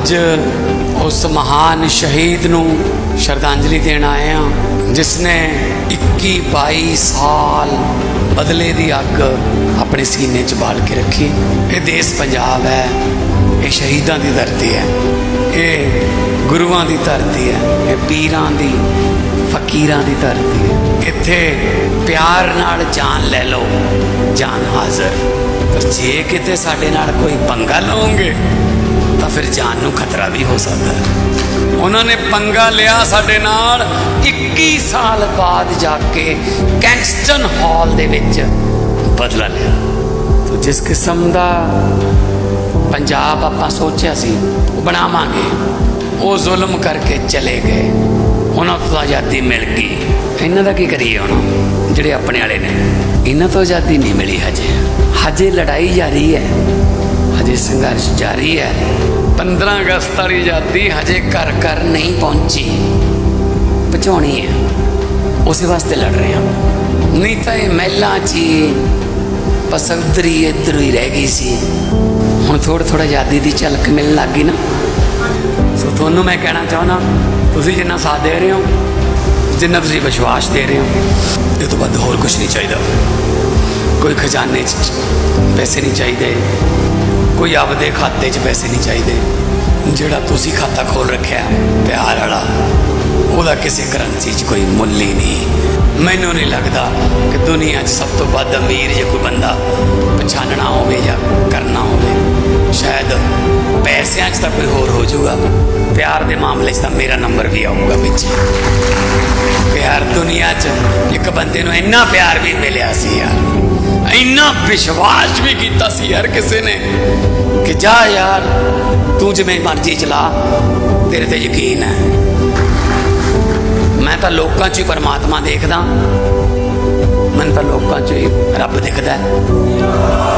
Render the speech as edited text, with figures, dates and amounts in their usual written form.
अज उस महान शहीद नूं श्रद्धांजलि देण आए हैं जिसने 21-22 साल बदले दी अग अपने सीने च बाल के रखी। ये देश पंजाब है, ये शहीदां दी धरती है, ये गुरुआं दी धरती है, ये पीरां दी फकीरां दी धरती है। इत्थे प्यार नाल जान ले लो, जान हाज़र। पर जे किते साडे नाल कोई पंगा लओगे तो फिर जान नूं खतरा भी हो सकता है। उन्होंने पंगा लिया साडे नाल 21 साल बाद जाके कैंगस्टन हॉल दे विच बदला लिया। तो जिस किस्म दा पंजाब आपां सोचिया सी बनावांगे, वो जुल्म करके चले गए। उन्होंने तो आज़ादी मिल गई। इन्हां दा की करिए हुण, जिहड़े अपने वाले ने, इन्हां तो आज़ादी नहीं मिली। हजे लड़ाई जारी है, हजे संघर्ष जारी है। 15 अगस्त वाली आज़ादी हजे घर घर नहीं पहुंची, पहुँचानी है, उस वास्ते लड़ रहे हैं। नहीं तो ये महलों च पसंदरी इधर ही रह गई सी। हुण थोड़ा थोड़ा आज़ादी की झलक मिलने लग गई ना। सो तुहानूं मैं कहना चाहना, तुसीं जिन्ना साथ दे रहे हो, जिन्ना तुसीं विश्वास दे रहे हो, ये तो बाद होर कुछ नहीं चाहिए। कोई खजाने पैसे नहीं चाहिए, कोई आपदे खाते च पैसे नहीं चाहिए। जिहड़ा तुसी खाता खोल रखा प्यार वाला, ਉਹਦਾ किसी करंसी च कोई मुल ही नहीं। मैनू नहीं लगता कि दुनिया च सब तो वध अमीर जो कोई बंदा पछानना होवे या करना होवे, शायद पैसों च तो कोई होर हो जाऊगा, प्यार के मामले च मेरा नंबर भी आऊगा पिछे। प्यार दुनिया च एक बंदे नूं इन्ना प्यार भी मिलिया सी यार, इन्ना विश्वास भी किया सी यार किसी ने कि जा यार तू जिवें मर्जी चला, तेरे ते यकीन है। मैं तो लोगों च ही परमात्मा देखदा, मैं तो लोगों च ही रब दिखदा है।